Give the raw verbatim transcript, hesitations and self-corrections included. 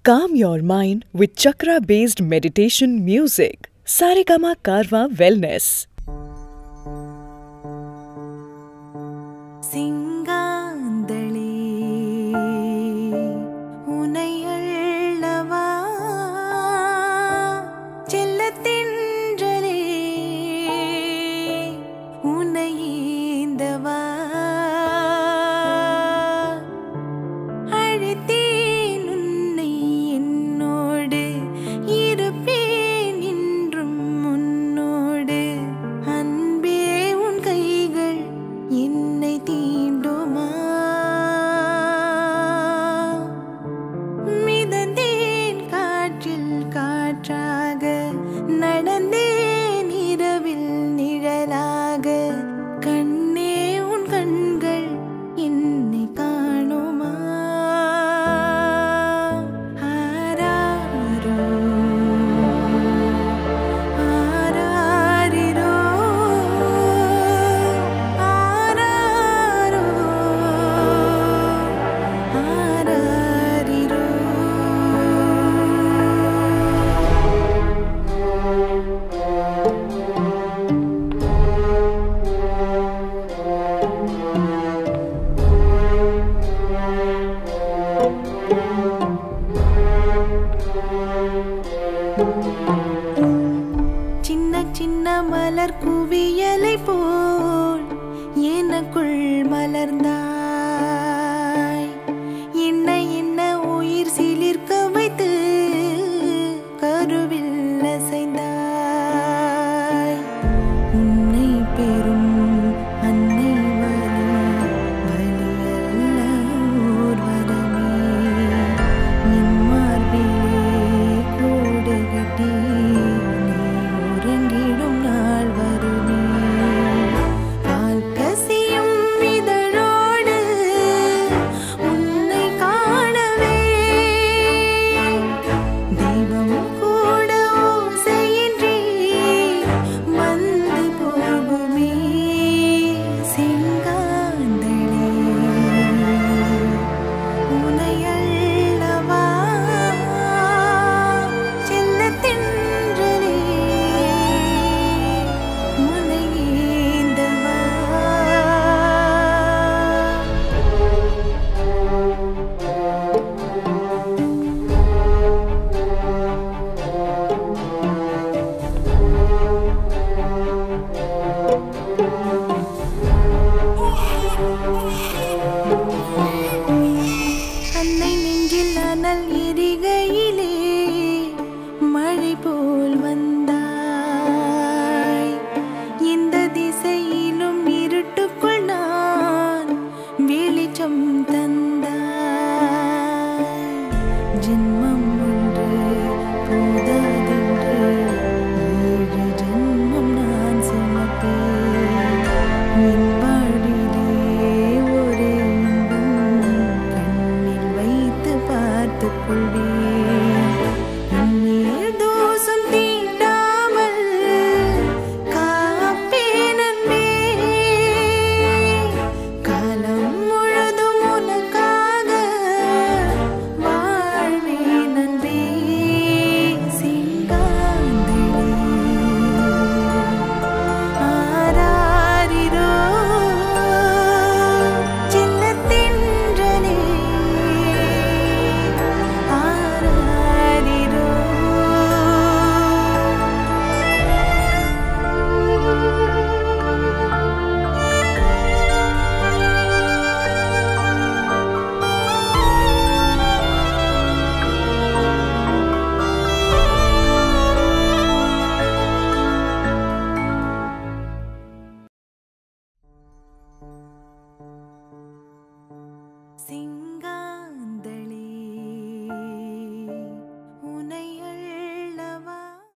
Calm your mind with chakra-based meditation music. Saregama Karwa Wellness. மலர் குவியலை போல் எனக்குள் மலர்ந்தாய். என்ன என்ன உயிர் சிலிர்க்க வைத்து கருவில் அசைந்தாய். உன்னை பெறும் அன்னை வலி வலியல்ல ஓர் வரமே. என் மார்பிலே கூடு கட்டி எரிகையிலே மழை போல் வந்தாய். இந்த திசையிலும் இருட்டுக்குள் நான் வெளிச்சம் தந்தாய். ஜென்மம் ஒன்று போதாதென்று ஏழு ஜென்மம் நான் சுமப்பேன். என் வாழ்விலே ஒரு இன்பம் கண்ணில் வைத்து பார்த்துக் கொள்வேன். Sing